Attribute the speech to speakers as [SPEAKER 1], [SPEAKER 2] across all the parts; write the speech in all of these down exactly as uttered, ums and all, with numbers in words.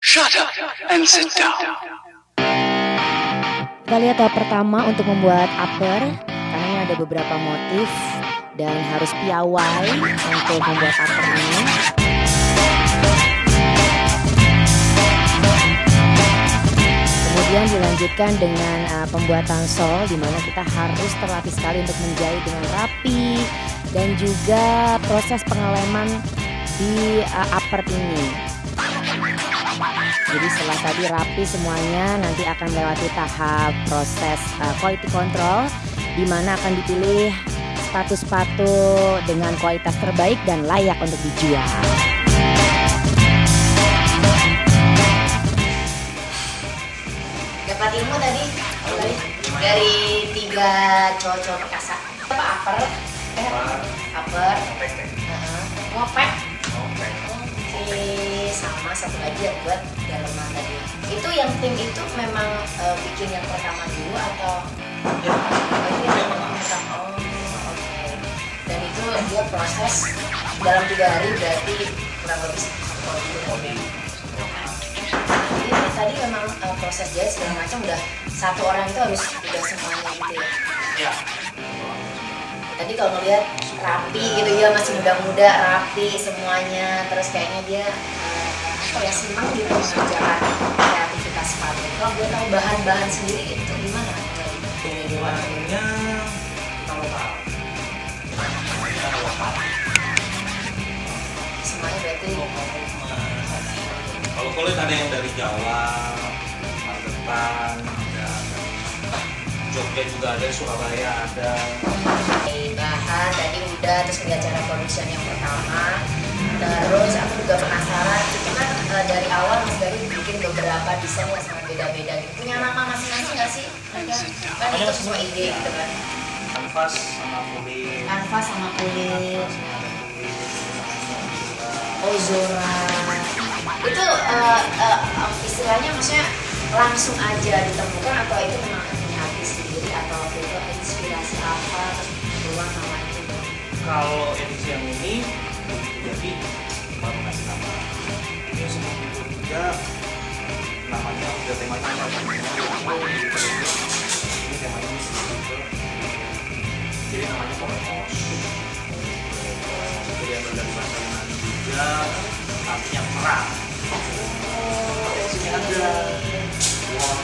[SPEAKER 1] Shut up and sit down.
[SPEAKER 2] Kita lihat tahap pertama untuk membuat upper, karena ini ada beberapa motif dan harus piawai untuk membuat upper ini. Kemudian dilanjutkan dengan uh, pembuatan sol, di mana kita harus terlatih sekali untuk menjahit dengan rapi dan juga proses pengeleman di uh, upper ini. Jadi setelah tadi rapi semuanya, nanti akan melewati tahap proses uh, quality control, di mana akan dipilih sepatu-sepatu dengan kualitas terbaik dan layak untuk dijual.
[SPEAKER 3] Dapat ilmu tadi dari tiga cowok-cowok perkasa. Apa upper? Eh, upper. Uh-huh. Ngopek. Oke, sama satu lagi yang buat daleman tadi. Itu yang tim itu memang uh, bikin yang pertama dulu atau?
[SPEAKER 4] Ya,
[SPEAKER 3] oh, itu yang pertama. Oh, oke. Okay. Dan itu dia proses dalam tiga hari berarti kurang lebih sepuluh hari. Jadi tadi memang uh, proses jahit segala macam udah satu orang itu harus udah semuanya gitu ya?
[SPEAKER 4] Ya.
[SPEAKER 3] Tadi kalau ngeliat rapi gitu ya, masih muda-muda, rapi semuanya, terus kayaknya dia uh, apa ya, senang gitu mengerjakan kreativitas sepatu. Kalau gue tahu bahan-bahan sendiri itu gimana?
[SPEAKER 4] Bahannya kita lokal. Kita lokal.
[SPEAKER 3] Semuanya berarti
[SPEAKER 4] Kalau kulit ada yang dari Jawa, Magetan, ada Jogja juga ada, Surabaya ada.
[SPEAKER 3] bahan tadi udah, terus lihat cara produksi yang pertama. Terus aku juga penasaran, itu kan uh, dari awal Mas Garu bikin beberapa desain yang sangat beda-beda gitu. Punya nama masing-masing nggak sih? Ada? Kan itu semua ide gitu kan?
[SPEAKER 4] Kanvas sama kulit.
[SPEAKER 3] Kanvas sama kulit. Oh, Zora. Itu uh, uh, istilahnya maksudnya langsung aja ditemukan atau itu memang punya hati sendiri atau itu inspirasi apa terus keluar nama itu?
[SPEAKER 4] Kalau edisi yang ini jadi baru kasih nama. Ini sebelum itu juga namanya udah temanya apa? Ini temanya gitu. Jadi namanya Komemos. Jadi yang dari bahasa Yunani juga artinya perang. Oh, di sini ada won.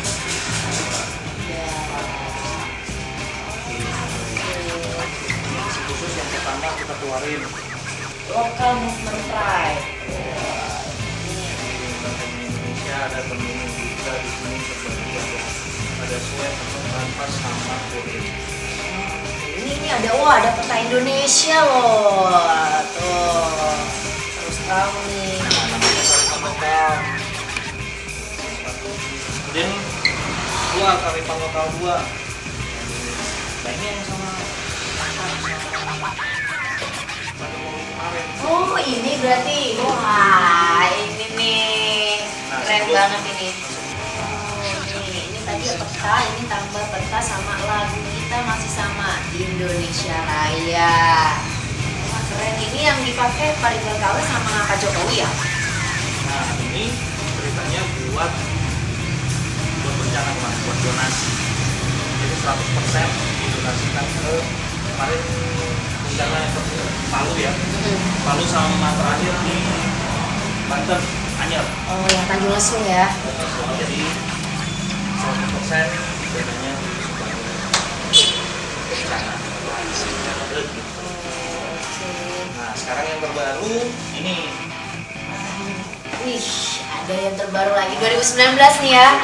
[SPEAKER 4] Khusus yang pertama kita keluarin
[SPEAKER 3] Local Movement Pride.
[SPEAKER 4] ini Banteng Indonesia, ada tenun juga di sini seperti ada ada sweat atau kanvas sama kulit.
[SPEAKER 3] Ini ini ada, wah ada peta Indonesia loh. Tuh. Terus tahu nih.
[SPEAKER 4] Nah, namanya taripan lokal. Kemudian keluar taripan lokal dua. Nah ini yang sama pada mau kemarin.
[SPEAKER 3] Oh ini berarti, wah ini nih keren banget ini. Oh ini, ini tadi peta, ini tambah peta sama lagu kita masih sama Indonesia Raya. Wah keren, ini yang dipakai Pak Ridwan Kamil sama Pak Jokowi ya?
[SPEAKER 4] Nah ini ceritanya buat buat bencana mas, buat donasi. Jadi seratus persen didonasikan ke kemarin bencana Palu ya, Palu sama terakhir di Banten, Anyer.
[SPEAKER 3] Oh yang Tanjung Lesung ya?
[SPEAKER 4] Jadi seratus persen dananya bencana. Nah sekarang yang terbaru ini.
[SPEAKER 3] Wih, ada yang terbaru lagi dua ribu sembilan belas nih ya.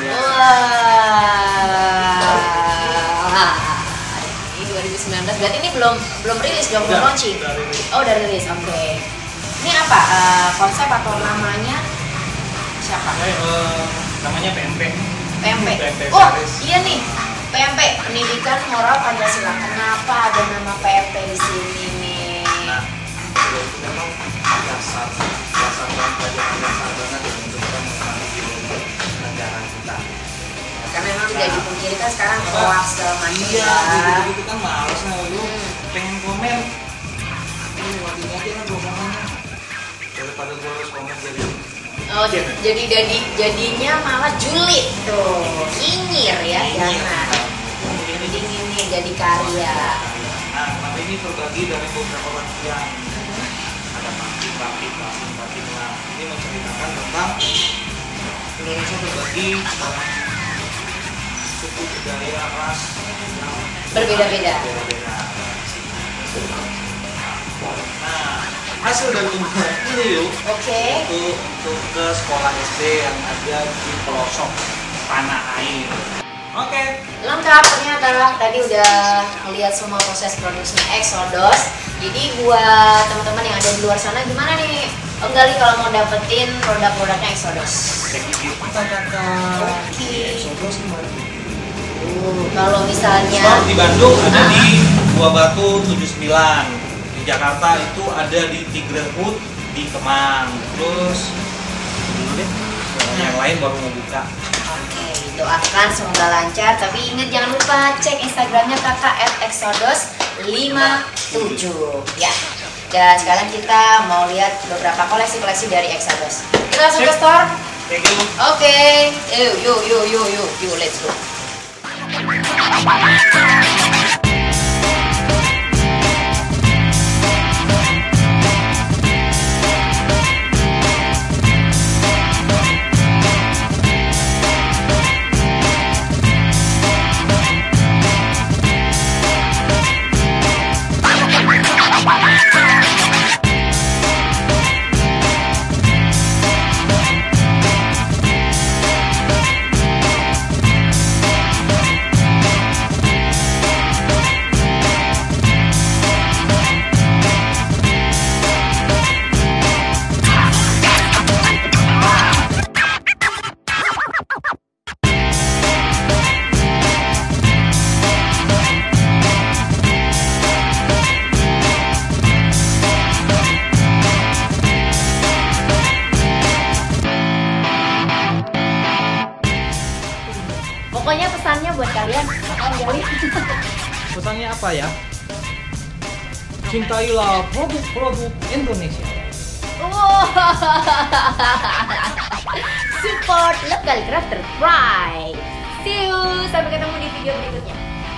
[SPEAKER 3] Wah. Ini dua ribu sembilan belas. Berarti ini belum belum rilis dong, belum launching. Oh, udah rilis. Oke. Okay. Ini apa? Uh, konsep atau namanya siapa?
[SPEAKER 4] Eh, uh, namanya P M P.
[SPEAKER 3] P M P.
[SPEAKER 4] P M P
[SPEAKER 3] Oh,
[SPEAKER 4] Paris.
[SPEAKER 3] iya nih. P M P, Pendidikan Moral Pancasila. Kenapa ada nama P M P di sini nih?
[SPEAKER 4] Nah, itu memang dasar dasar dan pelajaran dasar banget ya untuk kita mengenali ideologi negara kita.
[SPEAKER 3] Karena memang tidak dipungkiri kan sekarang hoax segala macam.
[SPEAKER 4] Iya,
[SPEAKER 3] ya.
[SPEAKER 4] gitu kan males nah lu
[SPEAKER 3] Hmm.
[SPEAKER 4] pengen komen. Ini lewatin aja lah gua komennya. Daripada gua harus komen jadi
[SPEAKER 3] Oh, jadi jadi jadinya malah julid tuh, nyinyir ya, jangan. Jadi nyinyir jadi karya.
[SPEAKER 4] Nah, tapi ini terbagi dari beberapa bagian. Ada batik, batik, batik, batik. Nah, ini menceritakan tentang Indonesia terbagi dalam suku budaya ras yang
[SPEAKER 3] Berbeda-beda.
[SPEAKER 4] berbeda-beda. Nah, hasil dari tumbuhan ini yuk
[SPEAKER 3] Oke.
[SPEAKER 4] untuk, untuk ke sekolah S D yang ada di pelosok tanah air. Oke.
[SPEAKER 3] Lengkap ternyata tadi udah lihat semua proses produksinya Exodus. Jadi buat teman-teman yang ada di luar sana gimana nih? Enggali kalau mau dapetin produk-produknya Exodus.
[SPEAKER 4] Cek gigi kita kakak.
[SPEAKER 3] Oke.
[SPEAKER 4] Exodus gimana?
[SPEAKER 3] Uh, kalau misalnya
[SPEAKER 4] Stop di Bandung ada di Buah Batu tujuh puluh sembilan. Di Jakarta itu ada di Tigrehood di Kemang. Terus dulu deh. Yang lain baru mau buka.
[SPEAKER 3] Oke, doakan semoga lancar. Tapi ingat jangan lupa cek Instagramnya kakak at exodus lima tujuh ya. Dan sekarang kita mau lihat beberapa koleksi-koleksi dari Exodus. Kita langsung ke store.
[SPEAKER 4] Thank you.
[SPEAKER 3] Oke, yuk yuk yuk yuk yuk yuk let's go. Pokoknya pesannya buat kalian, makan Gali.
[SPEAKER 4] Pesannya apa ya? Cintailah produk-produk Indonesia.
[SPEAKER 3] Wow. Support local crafter pride. See you, sampai ketemu di video berikutnya.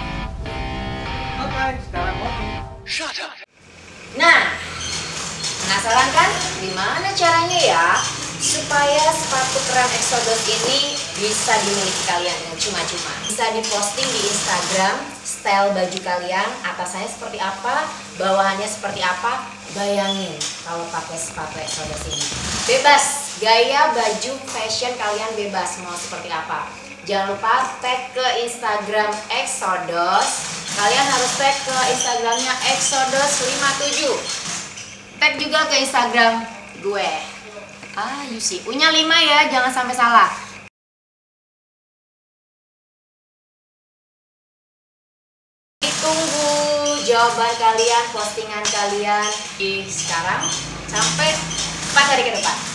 [SPEAKER 4] Oke, sekarang kopi.
[SPEAKER 1] Shut up.
[SPEAKER 3] Nah, penasaran kan gimana caranya ya supaya sepatu keren Exodus ini bisa dimiliki kalian dengan cuma-cuma? Bisa diposting di Instagram style baju kalian, atasannya seperti apa, bawahannya seperti apa. Bayangin kalau pakai sepatu Exodus ini. Bebas, gaya baju fashion kalian bebas mau seperti apa. Jangan lupa tag ke Instagram Exodus. Kalian harus tag ke Instagramnya Exodus lima tujuh. Tag juga ke Instagram gue. Ah, you see. U-nya lima ya, jangan sampai salah. Tunggu jawaban kalian, postingan kalian di sekarang sampai empat hari ke depan.